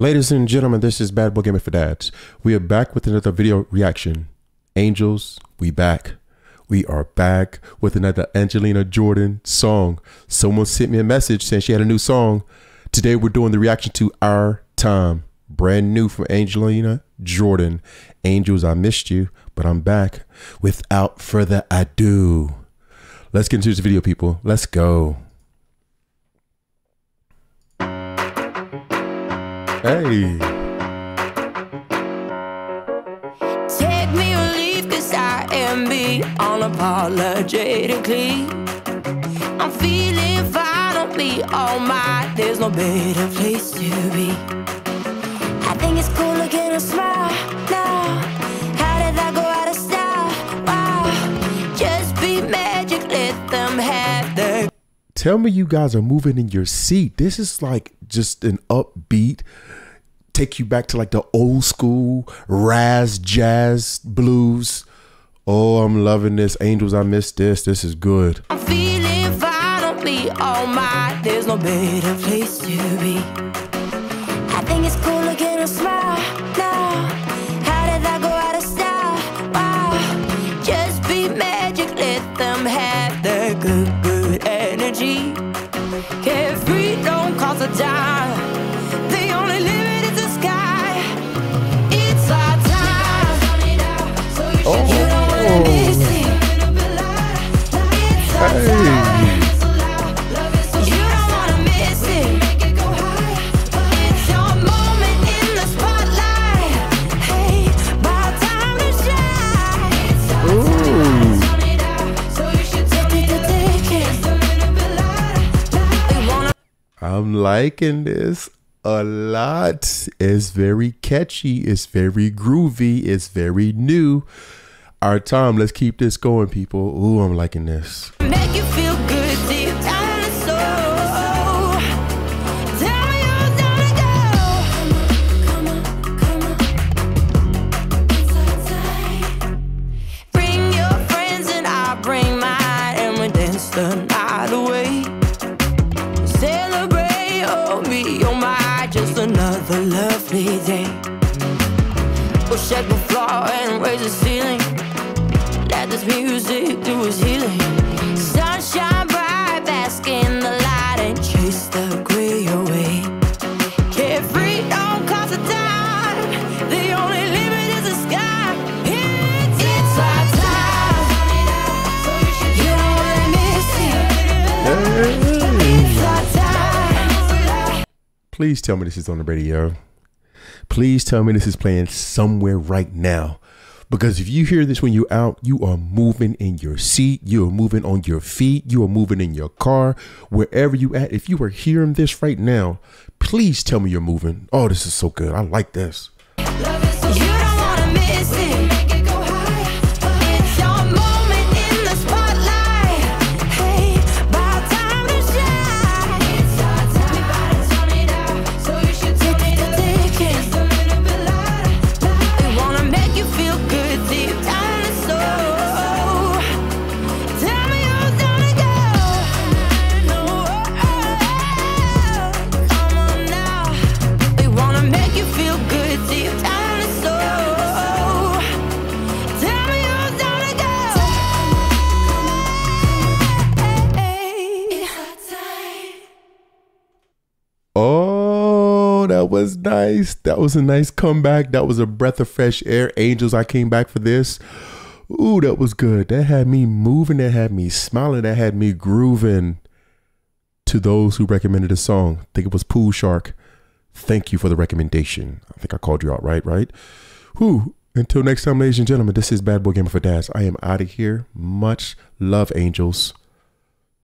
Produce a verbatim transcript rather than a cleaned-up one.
Ladies and gentlemen, this is Bad Boy Gaming for Dads. We are back with another video reaction. Angels, we back. We are back with another Angelina Jordan song. Someone sent me a message saying she had a new song. Today we're doing the reaction to Our Time. Brand new from Angelina Jordan. Angels, I missed you, but I'm back. Without further ado, let's get into this video, people. Let's go. Hey. Take me or leave, cause I am beyond unapologetically. I'm feeling violently all mine. There's no better place to be. I think it's cool looking a smile now. How did I go out of style? Wow. Just be magic, let them have their. Tell me you guys are moving in your seat. This is like just an upbeat, take you back to like the old school Raz jazz blues. Oh, I'm loving this. Angels, I missed this. This is good. I'm feeling violently all mine. There's no better place to be. I think it's cool looking a smile now. How did I go out of style? Wow. Just be magic, let them have their good, good energy. Carefree, don't cost a dime. The only limit is the sky. It's our time. Oh. You don't wanna miss it. It's our Hey. time. You don't wanna miss it. It's your moment in the spotlight. Hey, about time to shine. It's our time. So you should take the ticket. We wanna. I'm liking this a lot. It's very catchy. It's very groovy. It's very new. Our time. Let's keep this going, people. Ooh, I'm liking this. Make you feel good deep down in the soul. Tell me who's gonna go. Come on, come on, it's our time. Bring your friends and I'll bring mine, and we dance the night away. Celebrate, oh me, oh my, just another lovely day. We'll shake the floor and raise the ceiling. Let this music do its healing. Sunshine bright, bask in the light and chase the gray away. Carefree, don't cost a dime. The only limit is the sky. It's, it's our time. You don't wanna miss it. It's our time. Please tell me this is on the radio. Please tell me this is playing somewhere right now. Because if you hear this when you're out, you are moving in your seat. You are moving on your feet. You are moving in your car, wherever you at. If you are hearing this right now, please tell me you're moving. Oh, this is so good. I like this. You don't wanna miss it. It's your moment in the spotlight. Hey, about time to shine. It's our time. So you should take the ticket. We wanna make you feel good deep down in the soul. Tell me who's gonna go. Come on now. We wanna make you feel good deep down in the soul. Tell me who's gonna go. It's our time. Oh, that was nice. That was a nice comeback. That was a breath of fresh air. Angels, I came back for this. Ooh, that was good. That had me moving. That had me smiling. That had me grooving. To those who recommended the song, I think it was Pool Shark. Thank you for the recommendation. I think I called you out right, right? Whew. Until next time, ladies and gentlemen, this is Bad Boy Gaming for Dads. I am out of here. Much love, Angels.